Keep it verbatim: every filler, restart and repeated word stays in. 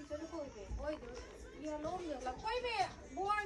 cho nó khôi về, ôi được, giờ lôm được là quay về, buồn.